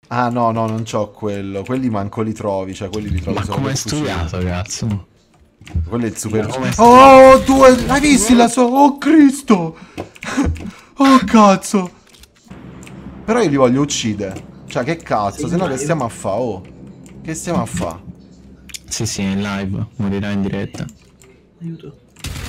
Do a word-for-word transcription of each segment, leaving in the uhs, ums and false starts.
Ah no, no, non c'ho quello. Quelli manco li trovi, cioè quelli li trovi Ma solo come per è studiato, fucili. cazzo? Quello è il super... Ma come è Oh, due... Hai visto la sua... Oh, Cristo! Oh, cazzo! Però io li voglio uccidere. Cioè, che cazzo? Sei Se in no che live? stiamo a fa', oh? Che stiamo a fa'? Sì, sì, è in live, morirà in diretta. Aiuto.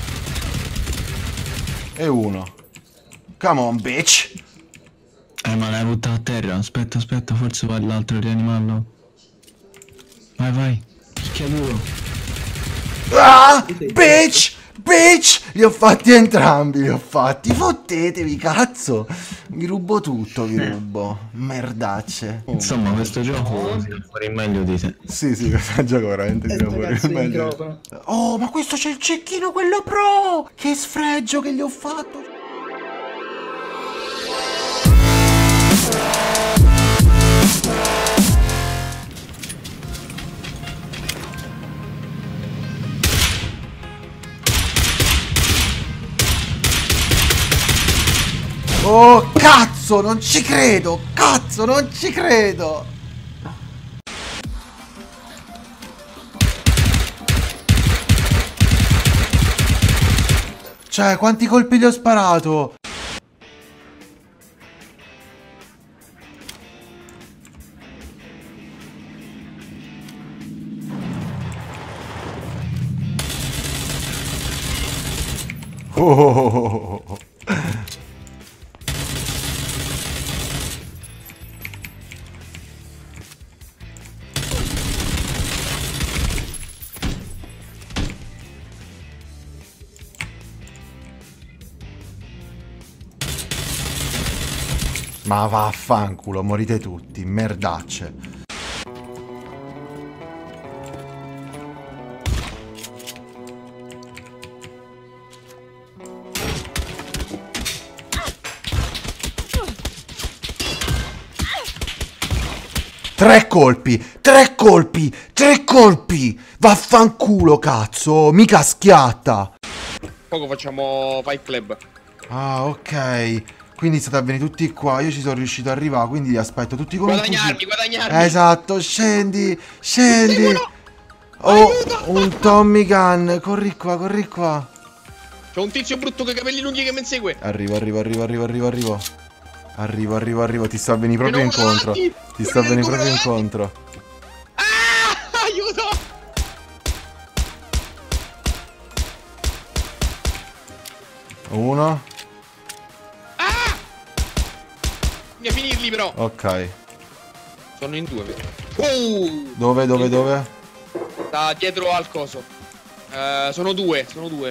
E uno. Come on, bitch! Eh, ma l'hai buttato a terra. Aspetta, aspetta, forse va l'altro a rianimarlo. Vai, vai. Picchiaduro. Ah! Bitch! Bitch! Li ho fatti entrambi, li ho fatti. Fottetevi, cazzo! Vi rubo tutto, vi rubo. Merdacce. Insomma, questo gioco tira fuori meglio di te. Sì, sì, questo gioco veramente tira fuori Ragazzi, il meglio. microfono. Oh, ma questo c'è il cecchino, quello pro! Che sfregio che gli ho fatto! Oh, cazzo, non ci credo! Cazzo, non ci credo! Cioè, quanti colpi gli ho sparato? Oh, oh, oh, oh. Ma vaffanculo, morite tutti, merdacce. Tre colpi, tre colpi, tre colpi! Vaffanculo, cazzo, mica schiatta! Poco facciamo Fight Club. Ah, ok. Quindi state a venire tutti qua, io ci sono riuscito ad arrivare, quindi li aspetto tutti con un Guadagnarmi, fucile. guadagnarmi. Esatto, scendi, scendi. Seguono. Oh, Aiuto. un Tommy Gun, corri qua, corri qua. C'è un tizio brutto con i capelli lunghi che mi insegue. Arrivo, arrivo, arrivo, arrivo, arrivo, arrivo. Arrivo, arrivo, arrivo, ti sto a venire proprio Ce n'è uno incontro. davanti. Ti sto a Ce n'è venire uno proprio davanti. incontro. Ah, aiuto. Uno. Bisogna finirli però. Ok. Sono in due, vero? Oh, Dove, dove, dove? sta dietro al coso. Eh, sono due, sono due.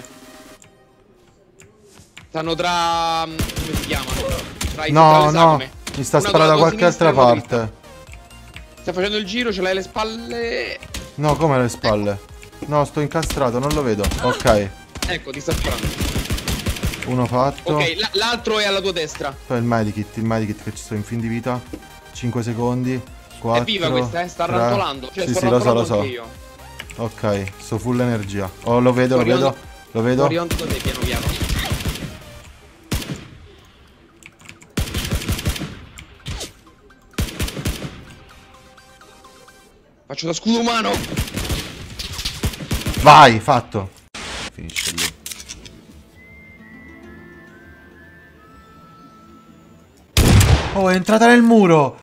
Stanno tra... come si chiamano? Tra i tra No, le no. sagome. Mi sta Una sparando da con la qualche tua sinistra altra e una con la parte. Sta facendo il giro, ce l'hai alle spalle. No, come alle spalle? No, sto incastrato, non lo vedo. Ok. Ecco, ti sta sparando. Uno fatto. Ok, la- l'altro è alla tua destra. Poi il medikit, il medikit che ci sto in fin di vita. cinque secondi. quattro, È viva questa, eh? Sta tre. rantolando. Cioè, Sì, sto sì, lo so, lo rantolando so. anche io. Ok, sto full energia. Oh, lo vedo, lo Sto vedo. arrivando- Lo Sto vedo. arrivando da te, piano piano. Faccio da scudo umano. Vai, fatto. Finisce lì. Oh, è entrata nel muro.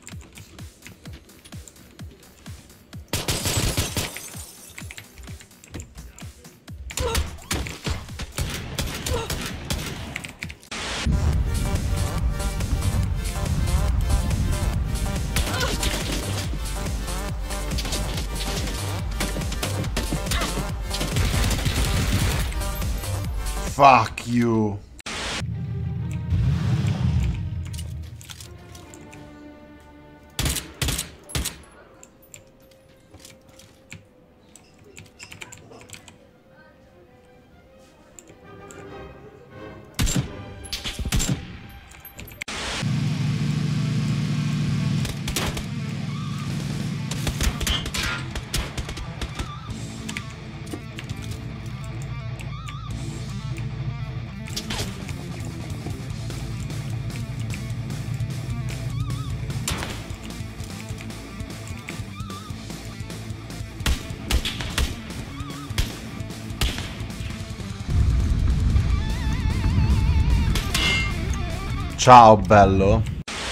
Fuck you. Ciao bello.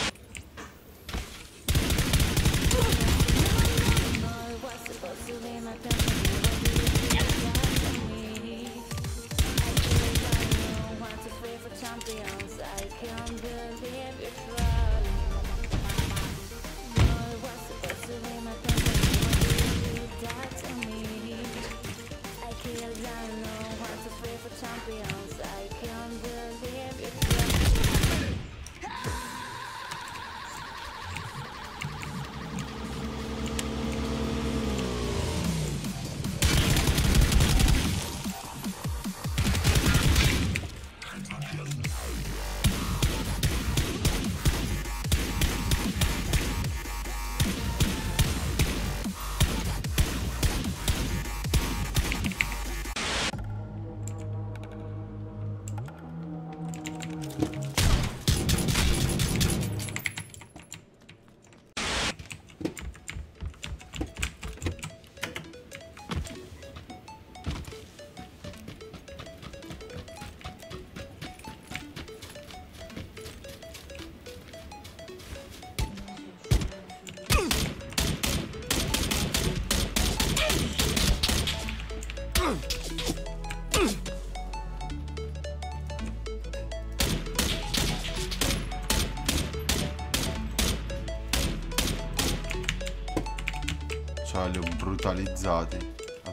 Cioè li ho brutalizzati a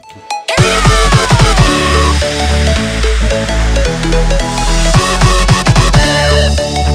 tutti.